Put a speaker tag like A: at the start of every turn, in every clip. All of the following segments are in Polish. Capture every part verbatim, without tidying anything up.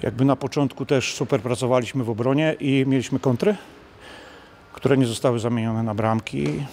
A: Jakby na początku też super pracowaliśmy w obronie i mieliśmy kontry, które nie zostały zamienione na bramki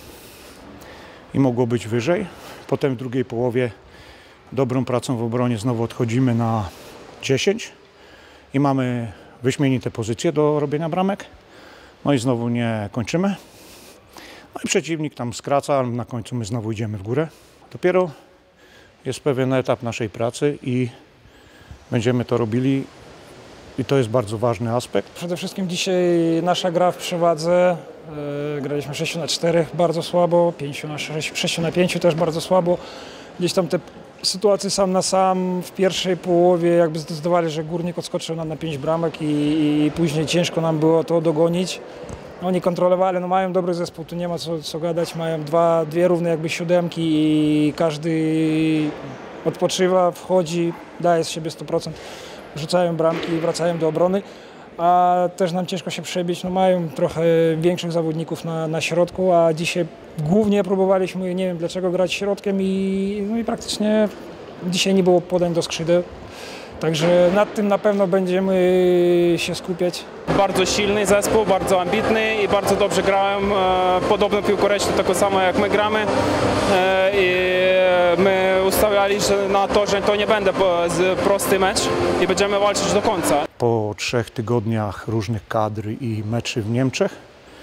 A: i mogło być wyżej. Potem w drugiej połowie dobrą pracą w obronie znowu odchodzimy na dziesięć i mamy wyśmienite pozycje do robienia bramek. No i znowu nie kończymy. No i przeciwnik tam skraca, ale na końcu my znowu idziemy w górę. Dopiero jest pewien etap naszej pracy i będziemy to robili. I to jest bardzo ważny aspekt.
B: Przede wszystkim dzisiaj nasza gra w przewadze. Yy, graliśmy sześć na cztery, bardzo słabo, pięć na sześć, sześć na pięć też bardzo słabo. Gdzieś tam te sytuacje sam na sam w pierwszej połowie jakby zdecydowali, że Górnik odskoczył nam na pięć bramek i, i później ciężko nam było to dogonić. Oni kontrolowali, no mają dobry zespół, tu nie ma co, co gadać, mają dwa, dwie równe jakby siódemki i każdy odpoczywa, wchodzi, daje z siebie sto procent. Rzucają bramki i wracają do obrony, a też nam ciężko się przebić. No mają trochę większych zawodników na, na środku, a dzisiaj głównie próbowaliśmy, nie wiem dlaczego, grać środkiem i, no i praktycznie dzisiaj nie było podań do skrzydeł. Także nad tym na pewno będziemy się skupiać.
C: Bardzo silny zespół, bardzo ambitny i bardzo dobrze grałem. Podobno piłkoręcznie tak samo jak my gramy. I my ustawiali się na to, że to nie będzie prosty mecz i będziemy walczyć do końca.
A: Po trzech tygodniach różnych kadr i meczy w Niemczech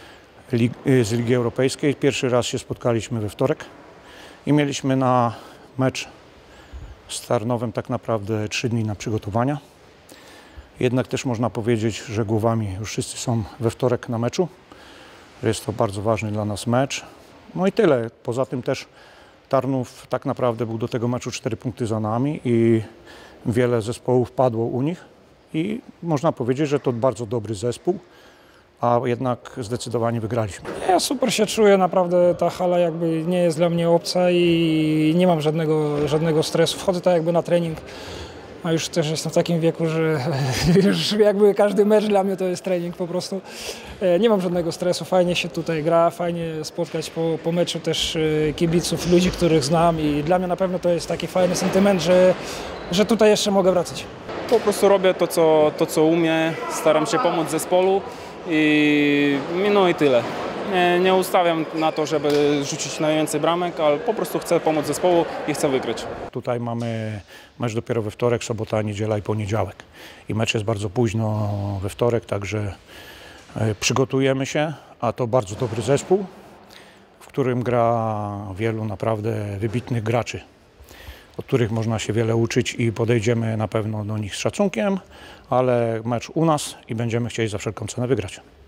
A: z Ligi Europejskiej pierwszy raz się spotkaliśmy we wtorek i mieliśmy na mecz z Tarnowem tak naprawdę trzy dni na przygotowania. Jednak też można powiedzieć, że głowami już wszyscy są we wtorek na meczu. Jest to bardzo ważny dla nas mecz. No i tyle. Poza tym też Tarnów tak naprawdę był do tego meczu cztery punkty za nami i wiele zespołów padło u nich. I można powiedzieć, że to bardzo dobry zespół, a jednak zdecydowanie wygraliśmy.
B: Ja super się czuję, naprawdę ta hala jakby nie jest dla mnie obca i nie mam żadnego, żadnego stresu. Wchodzę tak jakby na trening, a już też jestem w takim wieku, że już jakby każdy mecz dla mnie to jest trening po prostu. Nie mam żadnego stresu, fajnie się tutaj gra, fajnie spotkać po, po meczu też kibiców, ludzi, których znam i dla mnie na pewno to jest taki fajny sentyment, że, że tutaj jeszcze mogę wracać.
C: Po prostu robię to, co, to, co umiem, staram się pomóc zespołu. I no i tyle. Nie, nie ustawiam na to, żeby rzucić najwięcej bramek, ale po prostu chcę pomóc zespołu i chcę wygrać.
A: Tutaj mamy mecz dopiero we wtorek, sobota, niedziela i poniedziałek. I mecz jest bardzo późno we wtorek, także przygotujemy się, a to bardzo dobry zespół, w którym gra wielu naprawdę wybitnych graczy, od których można się wiele uczyć i podejdziemy na pewno do nich z szacunkiem, ale mecz u nas i będziemy chcieli za wszelką cenę wygrać.